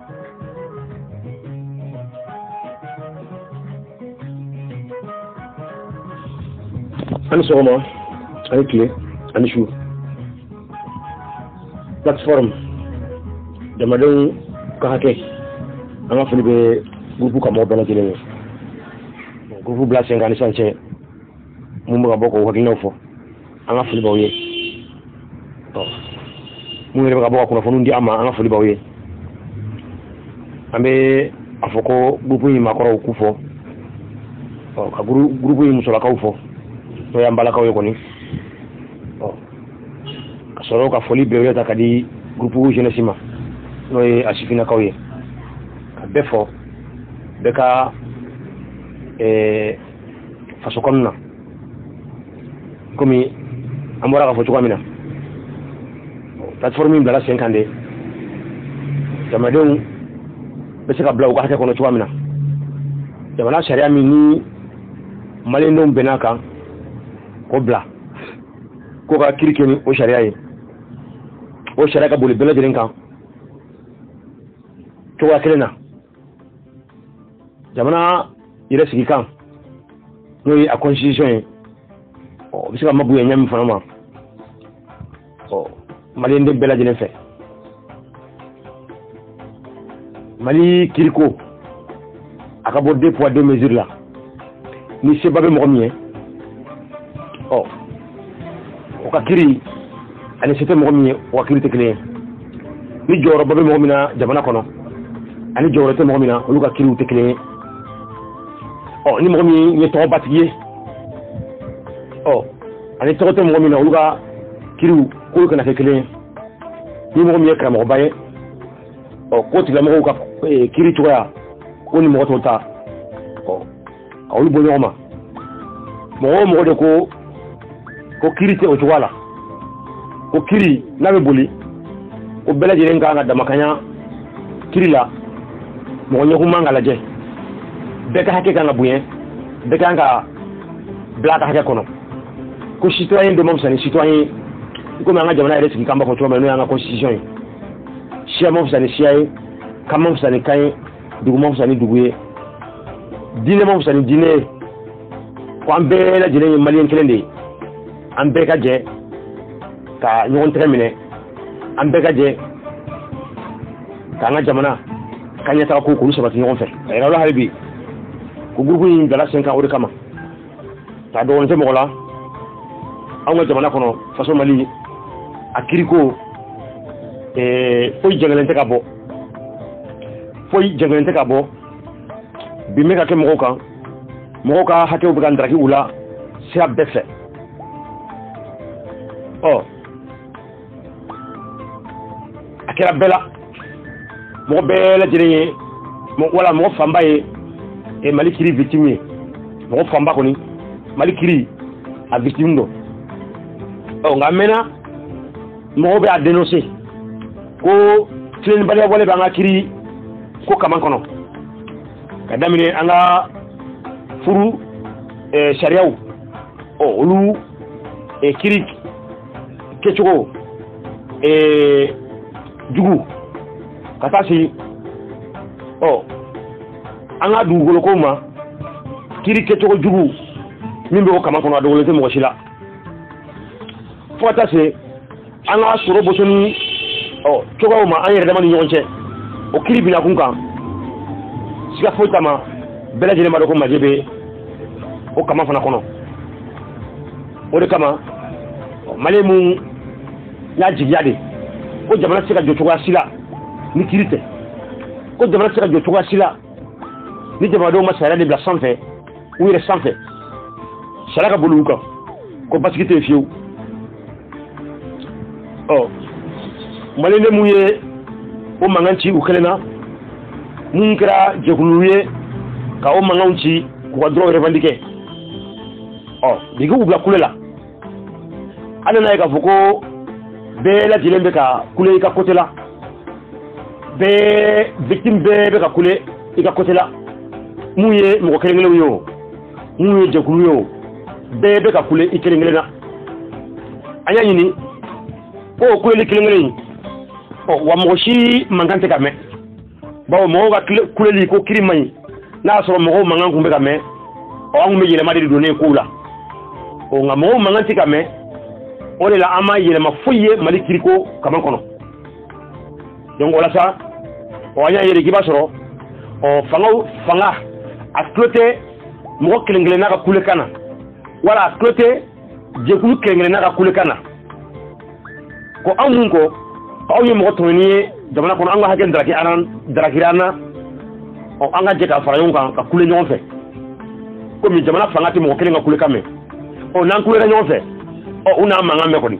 Ani sɔgɔma ani tile ani su plateforme jamanadenw ka hakɛ an ka foli bɛ groupe karamɔgɔ bɛɛ lajɛlen ye groupe bila sen kan ni sisan cɛ mun bɛ ka bɔ k'o hakilinaw fɔ an ka foli b'aw ye mun yɛrɛ bɛ ka bɔ ka kunnafoniw di an ma an ka foli b'aw ye an bɛ a fɔ ko groupe in maakɔrɔw k'u fɔ ka groupe in musolakaw fɔ n'o y'an balakaw ye kɔni ka sɔrɔ ka foli belebele ta ka di groupe jeunesse ma n'o ye a sifinnakaw ye ka bɛɛ fɔ bɛɛ ka faso kɔnɔna na komi an bɔra ka fɔ cogoya min na plateforme min bilala sen kan de jamanadenw bɛ se ka bila u ka hakɛ kɔnɔ cogoya min na jamana sariya min ni maliyɛndenw bɛnn'a kan ko bila ko ka kiri kɛ ni o sariya ye o sariya ka boli bɛɛ lajɛlen kan cogoya kelen na jamana yɛrɛ sigi kan n'o ye a constitution ye o bɛ se ka mabu ye ɲɛ min fana ma maliyɛnden bɛɛ lajɛlen fɛ mali kiriko a ka bɔ 2 poids 2 mesures la ni seba bɛ mɔgɔ min ye o ka kiri ani se tɛ mɔgɔ min ye o ka kiri tɛ kelen ye ni jɔyɔrɔba bɛ mɔgɔ min na jamana kɔnɔ ani jɔyɔrɔ tɛ mɔgɔ min na olu ka kiriw tɛ kelen ye ni mɔgɔ min ye tɔgɔbatigi ye ani tɔgɔ tɛ mɔgɔ min na olu ka kiriw k'olu kana kɛ kelen ye ni mɔgɔ min ye karamɔgɔba ye k'o tigilamɔgɔw ka kiri cogoya ko ni mɔgɔ tɔw ta ka olu bɔ ɲɔgɔn ma mɔgɔ o mɔgɔ de ko kiri tɛ o cogoya la ko kiri n'a bɛ boli ko bɛɛ lajɛlen kan ka damakanya kiri la mɔgɔ ɲɛkun man ka lajɛ bɛɛ ka hakɛ kan ka bonya bɛɛ kan ka bila ka hakɛ kɔnɔ ko citoyen dɔ ma fisa ni citoyen komi an ka jamana yɛrɛ sigi kan b'a fɔ cogo min n'o y'an ka constitution ye siya ma fisa ni siya ye kan ma fisa ni kan ye dugu ma fisa ni dugu ye diinɛ ma fisa ni diinɛ ye ko an bɛɛ lajɛlen ye maliyɛn kelen de ye an bɛɛ ka jɛ ka ɲɔgɔn tɛgɛ minɛ an bɛɛ ka jɛ k'an ka jamana ka ɲɛtaga ko k'olu sabati ɲɔgɔn fɛ a yɛrɛ la hali bi ko groupe in bilala sen kan o de kama k'a dɔgɔnin tɛ mɔgɔ la anw ka jamana kɔnɔ faso mali a kiriko foyi jɛngɛlen tɛ ka bɔ bi bɛ ka kɛ mɔgɔw ka hakɛw bɛ ka ndaraki u la sira bɛɛ fɛ a kɛra bɛɛ la mɔgɔ bɛɛ lajɛlen ye wala mɔgɔ fanba ye mali kiri victime ye mɔgɔ fanba kɔni mali kiri a victime don nka a mɛnna mɔgɔw bɛ a dénoncer ko tilenibaliya wale bɛ an ka kiri ko kaman kɔnɔ ka daminɛ an ka furu sariyaw olu kiri kɛcogo jugu ka taa se an ka dugukolokow ma kiri kɛcogo jugu min bɛ o kaman kɔnɔ a dogolen tɛ mɔgɔ si la fo ka taa se an ka sɔrɔ bosonni cogoyaw ma an yɛrɛ dama ni ɲɔgɔn cɛ o kiri bina kun kan siga foyi t'a ma bɛɛ lajɛlen b'a dɔn ko majɛ bɛ o kama fana kɔnɔ o de kama maliyɛn mun y'a jigiya de ko jamana tɛ se ka jɔ cogoya si la ni kiri tɛ ko jamana tɛ se ka jɔ cogoya si la ni jamanadenw ma sariya de bila sanfɛ u yɛrɛ sanfɛ sariya ka boli u kan ko basigi tɛ yen fiyewu maliyɛnden mun ye o mankan ci u kelen na mun kɛra jɛkulu ye ka o mankanw ci k'u ka droit revendiquer bigiw bila kule la an nana ye k'a fɔ ko bɛɛ lajɛlen bɛ ka kule i ka côté la bɛɛ victime bɛɛ bɛ ka kule i ka côté la mun ye mɔgɔ kelen kelenw ye o mun ye jɛkulu ye o bɛɛ bɛ ka kule i kelen kelen na an y'a ɲini o kuleli kelen kelen wa mɔgɔ si mankan tɛ ka mɛn bawo mɔgɔw ka kuleli ko kiri man ɲi n'a y'a sɔrɔ mɔgɔw mankan kun bɛ ka mɛn an kun bɛ yɛlɛma de donnen kow la nka mɔgɔw mankan tɛ ka mɛn o de la an ma yɛlɛma foyi ye Mali kiriko kaman kɔnɔ donc o la sa an y'a ye de k'i b'a sɔrɔ fanga a tulo tɛ mɔgɔ kelen kelen n'a ka kulekan na wala a tulo tɛ jɛkulu kelen kelen n'a ka kulekan na ko anw mun ko aw ye mɔgɔ tɔmɔni ye jamana kɔnɔ an ka hakɛ darakira an na an ka jɛ ka fara ɲɔgɔn kan ka kule ɲɔgɔn fɛ komi jamana fanga tɛ mɔgɔ kelen ka kulekan mɛn n'an kulera ɲɔgɔn fɛ u n'a mankan mɛn kɔni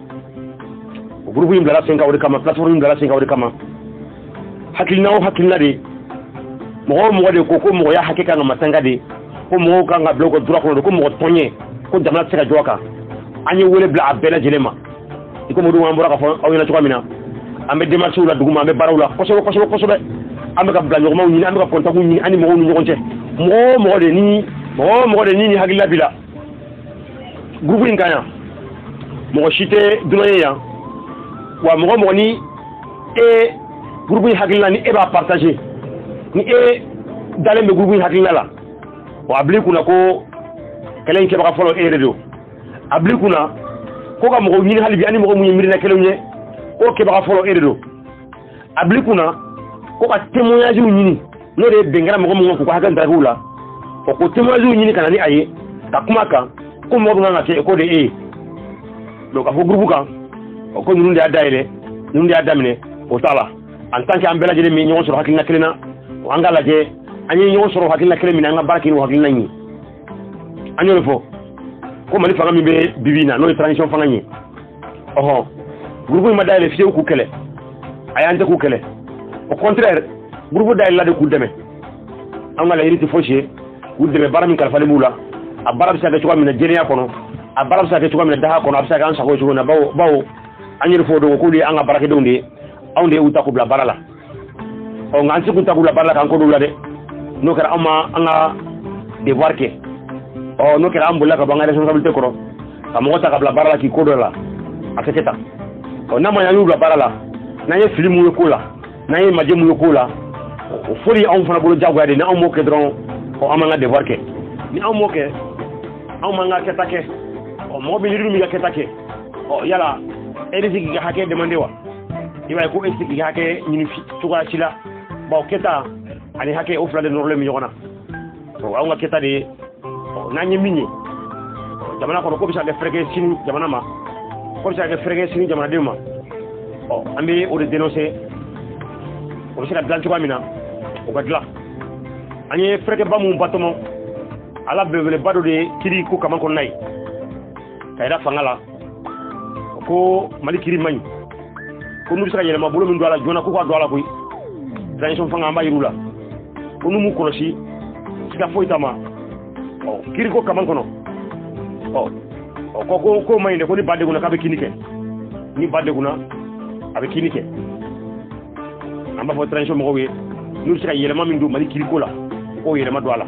o groupe in bilala sen kan o de kama plateforme in bilala sen kan o de kama hakilina o hakilina de mɔgɔ o mɔgɔ de ko mɔgɔya hakɛ kan ka matanga de ko mɔgɔw kan ka bila u ka droit kɔnɔ de ko mɔgɔ tɔɲɛ ko jamana tɛ se ka jɔ a kan an ye wele bila a bɛɛ lajɛlen ma i komi o don an bɔra ka fɔ aw ɲɛna cogoya min na an bɛ démarches la dugu ma an bɛ baaraw la kosɛbɛ kosɛbɛ kosɛbɛ an bɛ ka bila ɲɔgɔnmaw ɲini an bɛ ka contacts ɲini an ni mɔgɔw ni ɲɔgɔn cɛ mɔgɔ o mɔgɔ de ni hakilila b'i la groupe in kan yan mɔgɔ si tɛ dunan ye yan wa mɔgɔ mɔgɔ ni groupe in hakilila ni e b'a partager ni dalen bɛ groupe in hakilila la a bil'i kunna ko kɛlɛ in kɛbaga fɔlɔ e yɛrɛ de don a bil'i kunna ko ka mɔgɔw ɲini hali bi ani mɔgɔ mun ye miirina kelenw ye o kɛbaga fɔlɔ e de don a bil'i kunna ko ka témoignage ɲini n'o de ye bɛn kɛra mɔgɔ mun kan k'u ka hakɛ darakiw la ko témoignage ɲini ka na ni a ye ka kuma kan ko mɔgɔ min kan ka kɛ ko de e ye donc ka fɔ groupe kan ko ninnu de y'a dayɛlɛ ninnu de y'a daminɛ o t'a la en tant que an bɛɛ lajɛlen min ɲɔgɔn sɔrɔ hakilina kelen na an k'a lajɛ an ye ɲɔgɔn sɔrɔ hakilina kelen min na an ka baara kɛ n'o hakilina ye an y'o de fɔ ko Mali fanga min bɛ bi in na n'o ye transition fanga ye groupe in ma dayɛlɛ fiyewu k'u kɛlɛ a y'an tɛ k'u kɛlɛ au contraire groupe dayɛlɛla de k'u dɛmɛ an ka laɲini tɛ fosi ye k'u dɛmɛ baara min kalifalen b'u la a baara bɛ se ka kɛ cogoya min na jɛlenya kɔnɔ a baara bɛ se ka kɛ cogoya min na daha kɔnɔ a bɛ se ka kɛ an sago ye cogo min na bawo an yɛrɛ fɔ o don k'olu ye an ka baarakɛdenw de ye anw de y'u ta k'u bila baara la nka an tɛ se k'u ta k'u bila baara la k'an ko dɔw la dɛ n'o kɛra an ma an ka devoir kɛ n'o kɛra an bolila ka bɔ an ka responsabilité kɔrɔ ka mɔgɔ ta ka bila baara la k'i ko dɔ la a tɛ kɛ tan n'a ma ɲɛ an y'u bila baara la n'an ye fili mun ye ko la n'an ye majɛ mun ye ko la o foli anw fana bolo diyagoya de ni anw m'o kɛ dɔrɔn an m'an ka devoir kɛ ni anw m'o kɛ anw m'an ka kɛta kɛ mɔgɔ bɛ yiri min ka kɛta kɛ yala e bɛ se k'i ka hakɛ demande wa i b'a ye ko e tɛ se k'i ka hakɛ ɲini cogoya si la bawo kɛta ani hakɛ o fila de nɔrɔlen bɛ ɲɔgɔn na anw ka kɛta de ye n'an ye min ye jamana kɔnɔ ko bɛ se ka kɛ fɛrɛkɛ sini jamana ma ko bɛ se ka kɛ fɛrɛkɛ sini jamanadenw ma an bɛ o de dénoncer o bɛ se ka dilan cogoya min na o ka dilan an ye fɛrɛkɛba mun batɔmɔ ala belebeleba dɔ de ye kiri ko kaman kɔnɔna ye ka yira fanga la ko Mali kiri man ɲi ko n'u bɛ se ka yɛlɛma bolo min don a la joona k'u ka don a la koyi transition fanga an b'a yir'u la ko n'u m'u kɔlɔsi siga foyi t'a ma kiri ko kaman kɔnɔ ko man ɲi dɛ ko ni ba degunna k'a bɛ kini kɛ ni ba degunna a bɛ kini kɛ an b'a fɔ transition mɔgɔw ye n'u bɛ se ka yɛlɛma min don Mali kiri ko la k'o yɛlɛma don a la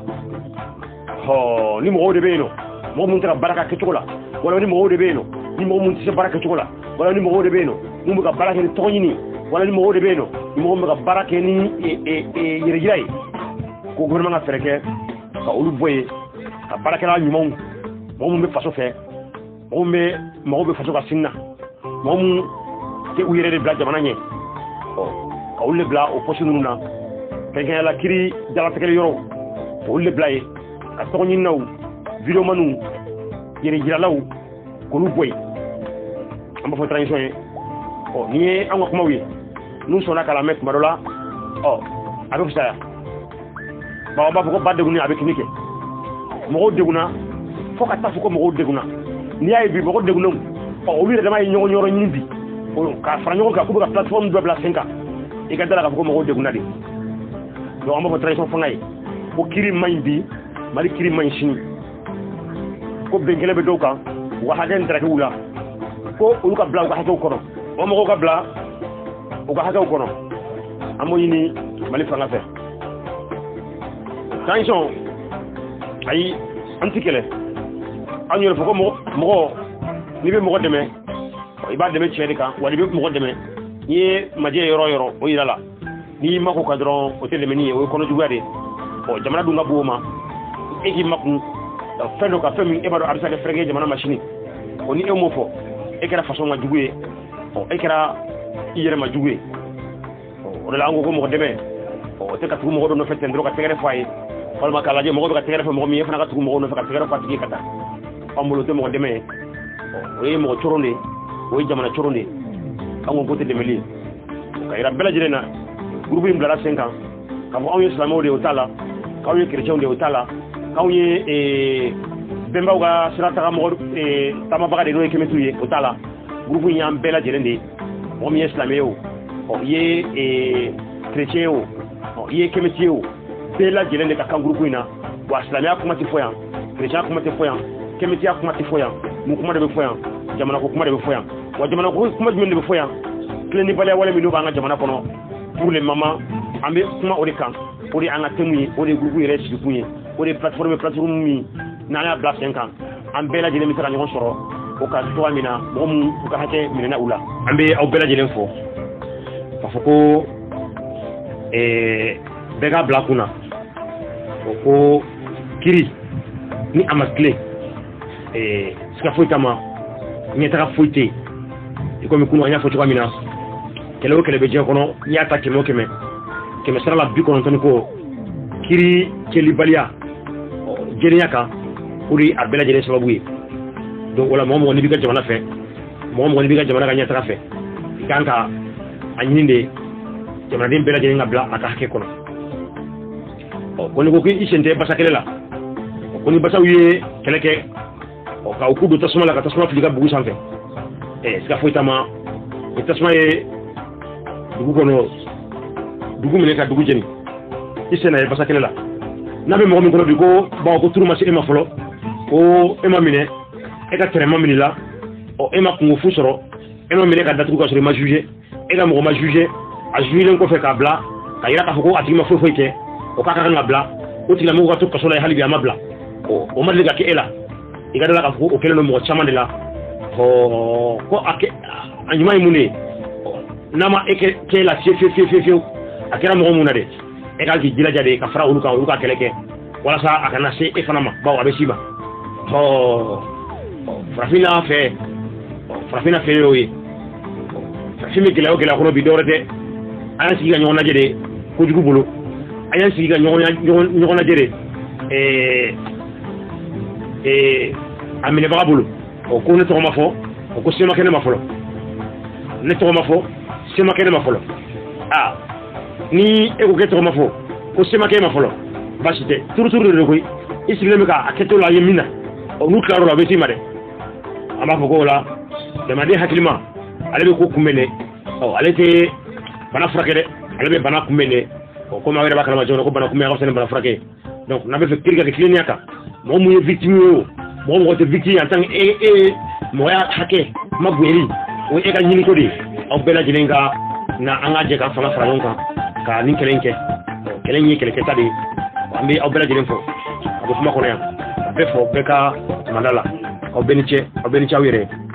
ni mɔgɔw de bɛ yen nɔ mɔgɔ mun tɛ ka baara kɛ kɛcogo la wala ni mɔgɔw de bɛ yen nɔ ni mɔgɔ mun tɛ se baara kɛcogo la wala ni mɔgɔw de bɛ yen nɔ mun bɛ ka baara kɛ ni tɔgɔ ɲini wala ni mɔgɔw de bɛ yen nɔ ni mɔgɔ min bɛ ka baara kɛ ni yɛrɛ yira ye ko gouvernement ka fɛɛrɛ kɛ ka olu bɔ yen ka baarakɛla ɲumanw mɔgɔ mun bɛ faso fɛ mɔgɔw bɛ faso ka sini na mɔgɔ mun tɛ u yɛrɛ de bila jamana ɲɛ ka olu de bila o poste ninnu na kɛrɛnkɛrɛnya la kiri jalatigɛli yɔrɔ olu de bila yen ka tɔgɔ ɲininaw videomaniw yɛrɛ yiralaw k'olu bɔ yen an b'a fɔ transition ye ni ye an ka kumaw ye n'u sɔnna k'a lamɛn tuma dɔ la a bɛ fisaya bawo b'a fɔ ko ba degunni a bɛ kini kɛ mɔgɔw degunna fo ka taa fɔ ko mɔgɔw degunna n'i y'a ye bi mɔgɔw degunnenw olu yɛrɛ dama ye ɲɔgɔn yɔrɔ ɲini bi k'a fara ɲɔgɔn kan k'u bɛ ka plateforme dɔ bila sen kan i ka da la k'a fɔ ko mɔgɔw degunna de donc an b'a fɔ transition fanga ye ko kiri man ɲi bi Mali kiri man ɲi sini ko bɛn kɛlɛ bɛ dɔw kan u ka hakɛ darakiw la ko olu ka bila u ka hakɛw kɔnɔ o mɔgɔw ka bila u ka hakɛw kɔnɔ an b'o ɲini Mali fanga fɛ transition ayi an tɛ kɛlɛ an yɛrɛ fɔ ko mɔgɔ n'i bɛ mɔgɔ dɛmɛ i b'a dɛmɛ tiɲɛ de kan wa n'i bɛ mɔgɔ dɛmɛ n'i ye majɛ yɔrɔ o yira la ni mako ka dron hotel meni o kono jugade o jamana dunga boma e ki makku fendo ka femi e bado arsa ke frege jamana machine o ni e mo fo e kera façon ma jugué o e kera yere ma jugué o la ngo ko mo deme o te ka tu mo do no fete ndro ka tegere fay wala ma kala je mo ka tegere fa mo mi fa na ka tu mo no fa ka tegere fa tigi kata amulo te mo deme o e mo choronde o jamana choronde ango ko te demeli ka ira bela jirena groupe im blara 5 ans ka mo awu islamo de otala ka awu chrétien de otala ka awu bemba ga sirata ka mo tama baga de no kemetuye otala groupe nyam bela jirende mo mi islameo o ye chrétien o ye kemetio bela jirende ka kan groupe ina wa islamia kuma ti foyan chrétien kuma ti foyan kemetia kuma ti foyan mu kuma de foyan jamana ko kuma de foyan wa jamana ko kuma de foyan kleni bale wala mi no banga jamana kono pour les mamans ambe kuma ori kan ori anga temu ori groupe ire ci kunye ori plateforme mi na ya bla 5 ans ambe la jene mi tara ngon soro o ka to amina mom ko ka hake minena ula ambe au bela jene fo pafoko bega bla kuna ko kiri ni amakle ska foitama ni tara foité iko mi kuno anya foto amina kelo kele be je kono ya ta kemo keme sara la bi kono tan ko kiri keli balia jeni yaka uri abela jeni sababu yi donc wala momo ni bi ga jamana fe momo ni bi ga jamana ga nyata fe kanka anyinde jamana dim bela jeni ngabla aka hake kono ko ni ko ki isente basakele la ko ni basawiye keleke o ka ukudu tasuma la ka tasuma fliga bugu sanfe ska foitama tasuma ye dugu kono dugu mine ka dugu jeni isena e basakele la nabe mo mi kono bi ko ba ko turuma ci ema folo o ema mine e ka traitement mine la o ema ko fu soro ema mine ka datu ko soro ma juger e ga mo ma juger a juger ko fe ka bla ka ira ka ko atima fo ke o ka ka ngabla o ti la mo ko to ko solo hali bi amabla o ma liga ke ela e ga la ka ko o kele no mo chamande la ko ake anyuma imune nama eke kela fiu akira mo muna de e ka gi jila jade ka fara uluka keleke wala sa akana se e fanama ba abe siba frafina fe yoyi frafimi gila ko bi dorete ayan siga nyona jede ko jugu bulu ayan siga nyona jede amine ba bulu o ko ne to ma fo o ko sema kene ma folo ne to ma fo sema kene ma folo ni e ko keto ma fo ko sema kene ma folo basite turu de koy isigile me ka aketo la yemina o nu klaro la beti mare ama fo ko la de ma de hakilima ale be ko kumene o ale te bana frakede ale be bana kumene o ko ma were bakala ma jono ko bana kumene ko sen bana frake donc na be fe kirga ke kliniaka mo mu ye victime yo mo mo te victime en tant mo ya hake magweri o e ka nyini ko di o bela jinenga na anga je ka fala fala nka ka ni kelenke kelenye keleke tadi ambi o bela jinen fo abo kuma ko ne be fo be ka mandala o beniche wire